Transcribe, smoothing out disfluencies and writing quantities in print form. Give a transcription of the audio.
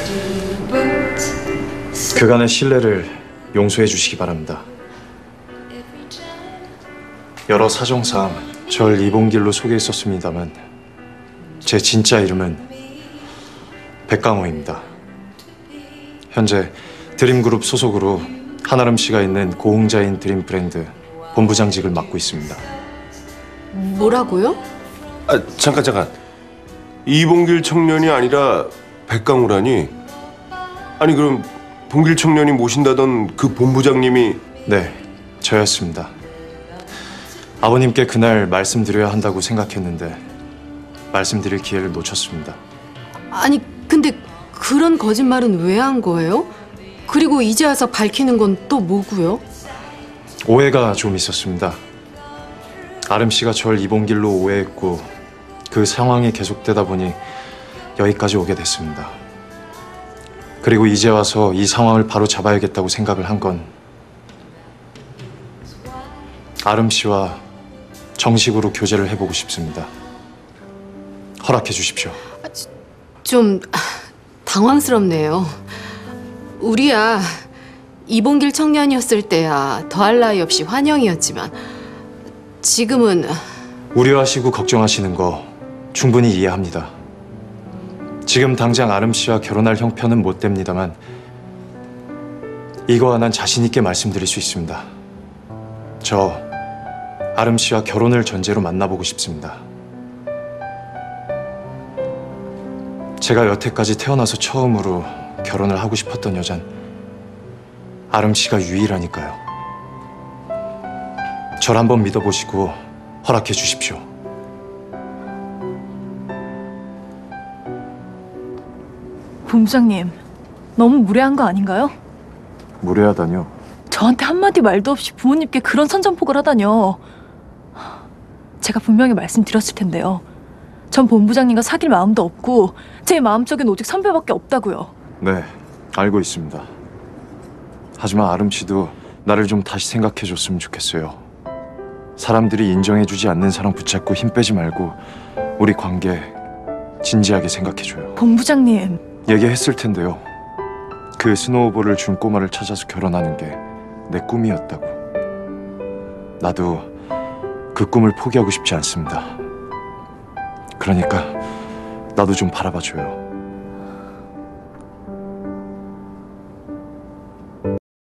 그간의 신뢰를 용서해 주시기 바랍니다. 여러 사정상 절 이봉길로 소개했었습니다만 제 진짜 이름은 백강호입니다. 현재 드림그룹 소속으로 한아름 씨가 있는 고흥자인 드림 브랜드 본부장직을 맡고 있습니다. 뭐라고요? 아, 잠깐. 이봉길 청년이 아니라 백강우라니? 아니 그럼 봉길 청년이 모신다던 그 본부장님이... 네, 저였습니다. 아버님께 그날 말씀드려야 한다고 생각했는데 말씀드릴 기회를 놓쳤습니다. 아니 근데 그런 거짓말은 왜 한 거예요? 그리고 이제 와서 밝히는 건 또 뭐고요? 오해가 좀 있었습니다. 아름 씨가 절 이봉길로 오해했고 그 상황이 계속되다 보니 여기까지 오게 됐습니다. 그리고 이제 와서 이 상황을 바로 잡아야겠다고 생각을 한 건 아름 씨와 정식으로 교제를 해보고 싶습니다. 허락해 주십시오. 좀 당황스럽네요. 우리야 이봉길 청년이었을 때야 더할 나위 없이 환영이었지만 지금은... 우려하시고 걱정하시는 거 충분히 이해합니다. 지금 당장 아름 씨와 결혼할 형편은 못 됩니다만 이거 하나는 자신 있게 말씀드릴 수 있습니다. 저 아름 씨와 결혼을 전제로 만나보고 싶습니다. 제가 여태까지 태어나서 처음으로 결혼을 하고 싶었던 여잔 아름 씨가 유일하니까요. 절 한번 믿어보시고 허락해 주십시오. 본부장님, 너무 무례한 거 아닌가요? 무례하다뇨? 저한테 한마디 말도 없이 부모님께 그런 선전포고를 하다뇨. 제가 분명히 말씀드렸을 텐데요. 전 본부장님과 사귈 마음도 없고 제 마음속엔 오직 선배밖에 없다고요. 네, 알고 있습니다. 하지만 아름 씨도 나를 좀 다시 생각해줬으면 좋겠어요. 사람들이 인정해주지 않는 사람 붙잡고 힘 빼지 말고 우리 관계 진지하게 생각해줘요. 본부장님. 얘기했을 텐데요. 그 스노우볼을 준 꼬마를 찾아서 결혼하는 게 내 꿈이었다고. 나도 그 꿈을 포기하고 싶지 않습니다. 그러니까 나도 좀 바라봐줘요.